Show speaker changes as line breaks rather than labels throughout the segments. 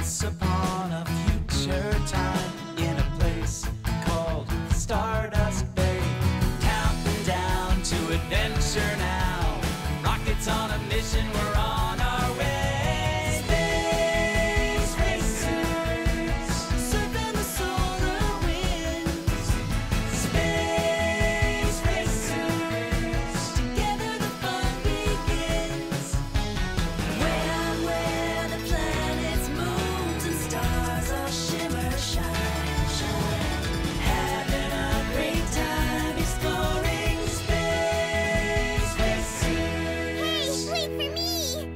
Once upon a future time, in a place called Stardust Bay, counting down to adventure now. Rockets on a mission, we're on our way. Space racers, surfing the solar winds. Space racers, together the fun begins. Way out where the planets, moons, and stars all shimmer, shine, shine. Having a great time exploring space racers.
Hey, wait for me!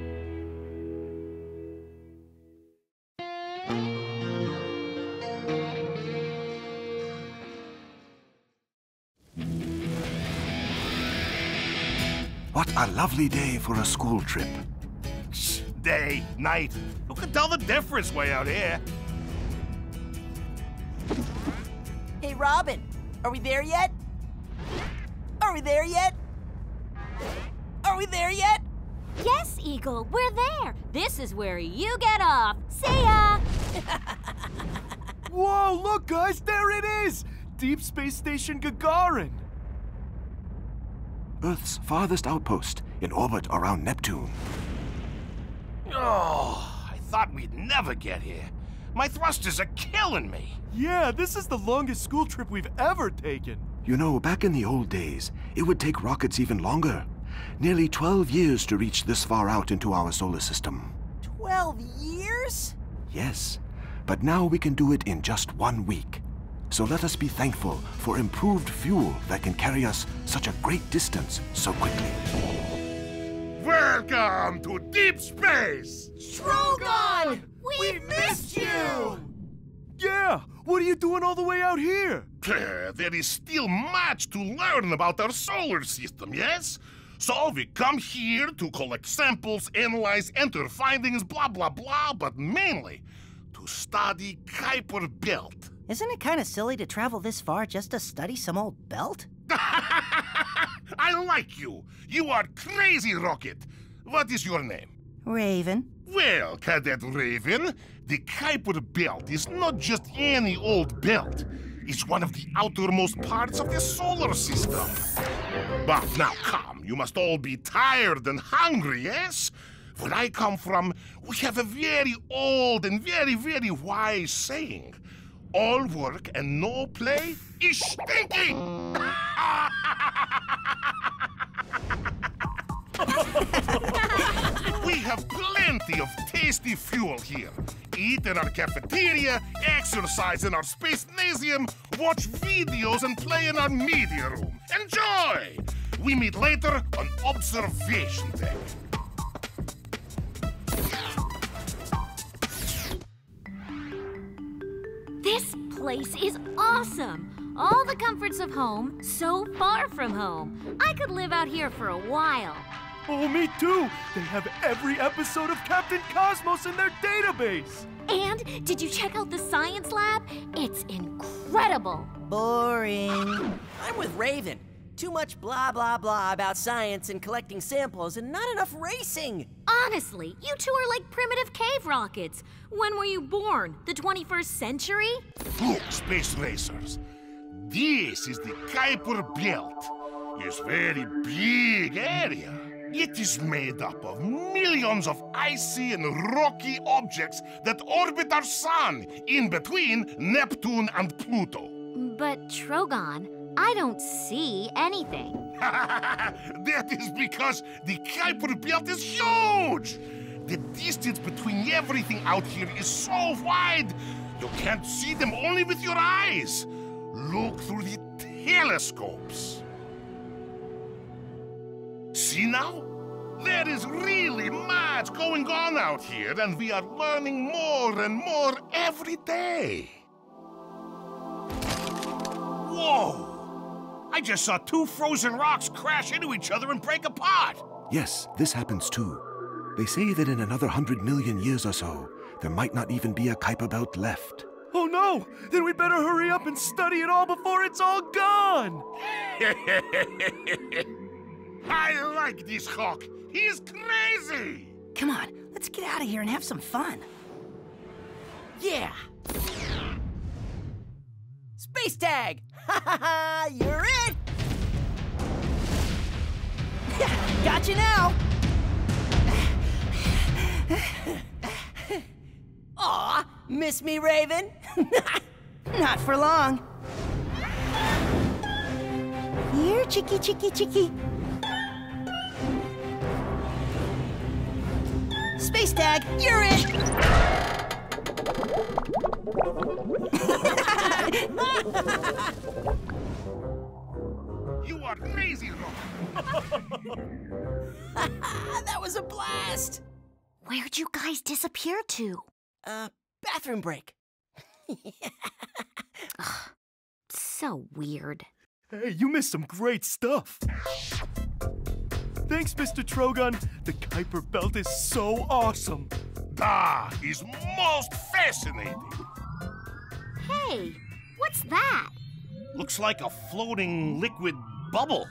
What a lovely day for a school trip.
Day, night. Who can tell the difference way out here?
Hey, Robin, are we there yet? Are we there yet? Are we there yet?
Yes, Eagle, we're there. This is where you get off. See ya!
Whoa, look, guys, there it is! Deep Space Station Gagarin.
Earth's farthest outpost in orbit around Neptune.
Oh, I thought we'd never get here. My thrusters are killing me.
Yeah, this is the longest school trip we've ever taken.
You know, back in the old days, it would take rockets even longer. Nearly 12 years to reach this far out into our solar system.
12 years?
Yes, but now we can do it in just 1 week. So let us be thankful for improved fuel that can carry us such a great distance so quickly.
Welcome to Deep Space!
Trogon!
We've missed you!
Yeah, what are you doing all the way out here?
There is still much to learn about our solar system, yes? So we come here to collect samples, analyze, enter findings, blah, blah, blah, but mainly to study Kuiper Belt.
Isn't it kind of silly to travel this far just to study some old belt?
I like you. You are crazy, Rocket. What is your name?
Raven.
Well, Cadet Raven, the Kuiper Belt is not just any old belt. It's one of the outermost parts of the solar system. But now come, you must all be tired and hungry, yes? Where I come from, we have a very old and very, very wise saying. All work and no play is stinking! We have plenty of tasty fuel here. Eat in our cafeteria, exercise in our space-nasium, watch videos and play in our media room. Enjoy! We meet later on observation deck.
This place is awesome! All the comforts of home, so far from home. I could live out here for a while.
Oh, me too! They have every episode of Captain Cosmos in their database!
And did you check out the science lab? It's incredible!
Boring. I'm with Raven. Too much blah, blah, blah about science and collecting samples and not enough racing.
Honestly, you two are like primitive cave rockets. When were you born? The 21st century?
Look, Space Racers. This is the Kuiper Belt. It's a very big area. It is made up of millions of icy and rocky objects that orbit our sun, in between Neptune and Pluto.
But Trogon, I don't see anything.
That is because the Kuiper Belt is huge! The distance between everything out here is so wide, you can't see them only with your eyes. Look through the telescopes. See now? There is really much going on out here, and we are learning more and more every day. Whoa! I just saw two frozen rocks crash into each other and break apart.
Yes, this happens too. They say that in another 100 million years or so, there might not even be a Kuiper Belt left.
Oh no! Then we better hurry up and study it all before it's all gone!
I like this Hawk. He's crazy!
Come on, let's get out of here and have some fun. Yeah! Space tag! Ha ha ha! You're it! Gotcha now! Aw, miss me, Raven? Not for long. Here, chicky, chicky, chicky. Space tag, you're it!
You are crazy,
That was a blast!
Where'd you guys disappear to?
Bathroom break.
So weird.
Hey, you missed some great stuff. Thanks, Mr. Trogon. The Kuiper Belt is so awesome.
That is most fascinating.
Hey, what's that?
Looks like a floating liquid bubble.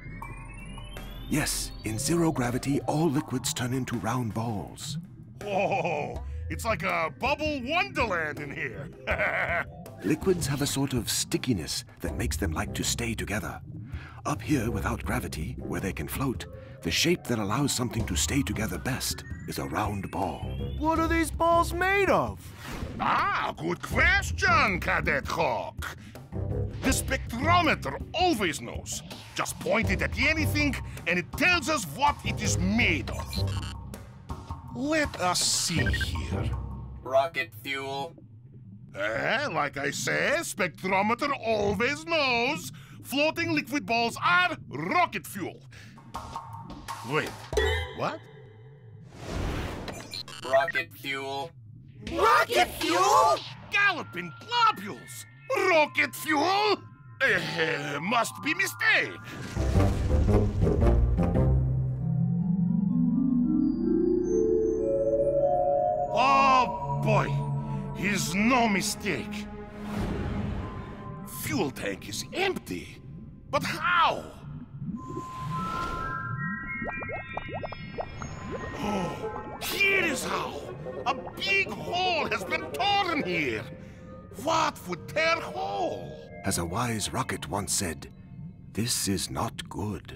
Yes, in zero gravity, all liquids turn into round balls.
Whoa, it's like a bubble wonderland in here.
Liquids have a sort of stickiness that makes them like to stay together. Up here, without gravity, where they can float, the shape that allows something to stay together best is a round ball.
What are these balls made of?
Ah, good question, Cadet Hawk. The spectrometer always knows. Just point it at anything, and it tells us what it is made of. Let us see here.
Rocket fuel.
Like I said, spectrometer always knows. Floating liquid balls are rocket fuel. Wait, what?
Rocket fuel.
Rocket fuel?
Galloping globules! Rocket fuel? Must be mistake. Oh boy, is no mistake. Fuel tank is empty. But how? Oh, here is how. A big hole has been torn here. What would tear hole?
As a wise rocket once said, this is not good.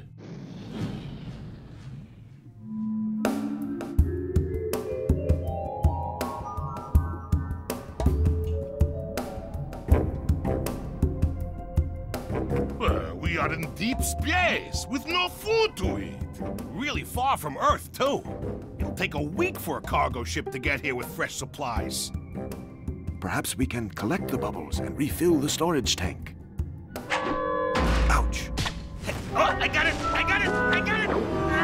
We are in deep space with no food to eat.
Really far from Earth, too. It'll take a week for a cargo ship to get here with fresh supplies.
Perhaps we can collect the bubbles and refill the storage tank. Ouch!
Oh, I got it! I got it! I got it!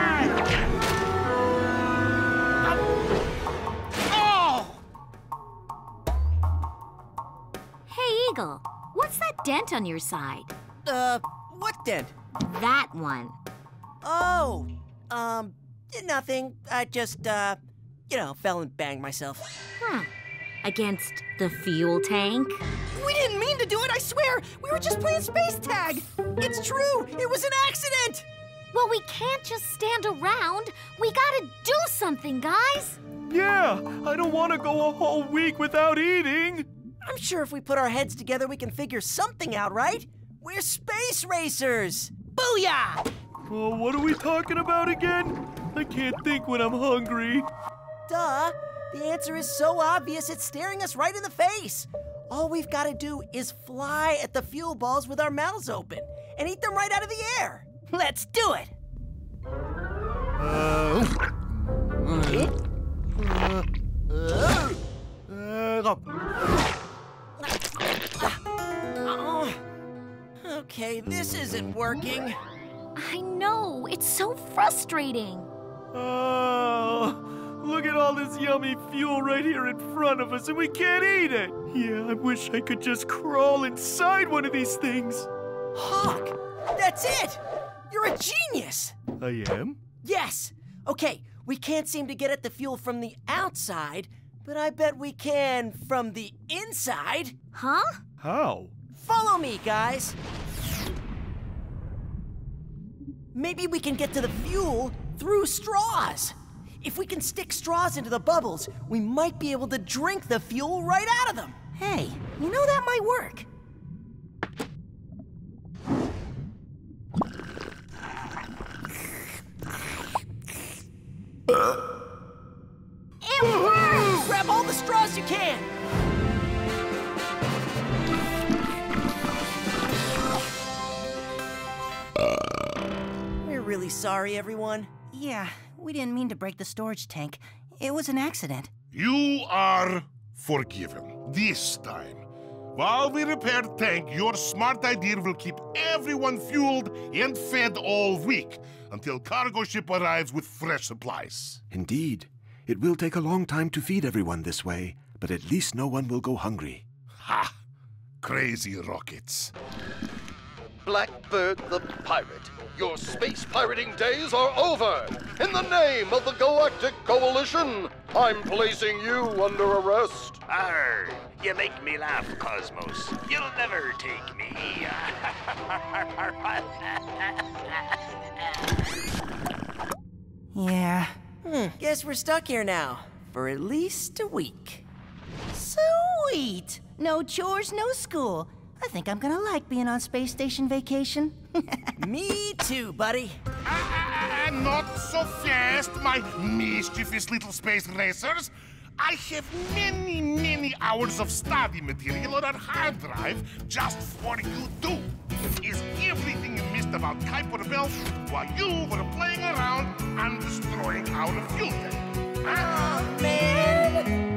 Oh!
Hey, Eagle, what's that dent on your side?
What dent?
That one.
Oh, nothing. I just, fell and banged myself.
Against the fuel tank?
We didn't mean to do it, I swear! We were just playing space tag! It's true! It was an accident!
Well, we can't just stand around. We gotta do something, guys.
Yeah, I don't want to go a whole week without eating.
I'm sure if we put our heads together, we can figure something out, right? We're space racers! Booyah!
Oh, what are we talking about again? I can't think when I'm hungry.
Duh! The answer is so obvious, it's staring us right in the face. All we've got to do is fly at the fuel balls with our mouths open and eat them right out of the air. Let's do it! Okay, this isn't working.
I know, it's so frustrating.
Oh, look at all this yummy fuel right here in front of us and we can't eat it. Yeah, I wish I could just crawl inside one of these things.
Hawk, that's it! You're a genius!
I am?
Yes! Okay, we can't seem to get at the fuel from the outside, but I bet we can from the inside.
Huh?
How?
Follow me, guys. Maybe we can get to the fuel through straws. If we can stick straws into the bubbles, we might be able to drink the fuel right out of them. Hey, you know that might work. It works! Grab all the straws you can! We're really sorry, everyone.
Yeah, we didn't mean to break the storage tank. It was an accident.
You are forgiven. This time. While we repair the tank, your smart idea will keep everyone fueled and fed all week until cargo ship arrives with fresh supplies.
Indeed. It will take a long time to feed everyone this way, but at least no one will go hungry.
Ha! Crazy rockets.
Blackbird the pirate, your space pirating days are over. In the name of the Galactic Coalition, I'm placing you under arrest.
Arr, you make me laugh, Cosmos. You'll never take me.
Yeah.
Guess we're stuck here now, for at least a week.
Sweet! No chores, no school. I think I'm gonna like being on space station vacation.
Me too, buddy.
Not so fast, my mischievous little space racers. I have many, many hours of study material on our hard drive just for you two. Is everything you missed about Kuiper Belt while you were playing around and destroying our fuel tank.
Oh, man!